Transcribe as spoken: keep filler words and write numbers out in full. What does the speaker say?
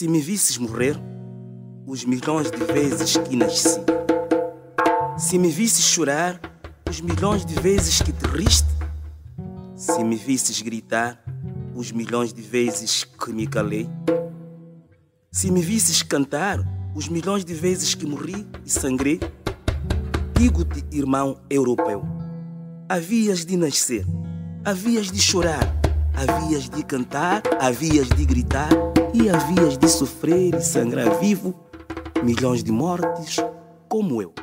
Se me visses morrer, os milhões de vezes que nasci. Se me visses chorar, os milhões de vezes que te riste. Se me visses gritar, os milhões de vezes que me calei. Se me visses cantar, os milhões de vezes que morri e sangrei. Digo-te, irmão europeu, havias de nascer, havias de chorar, havias de cantar, havias de gritar e havias de sofrer e sangrar vivo milhões de mortes como eu.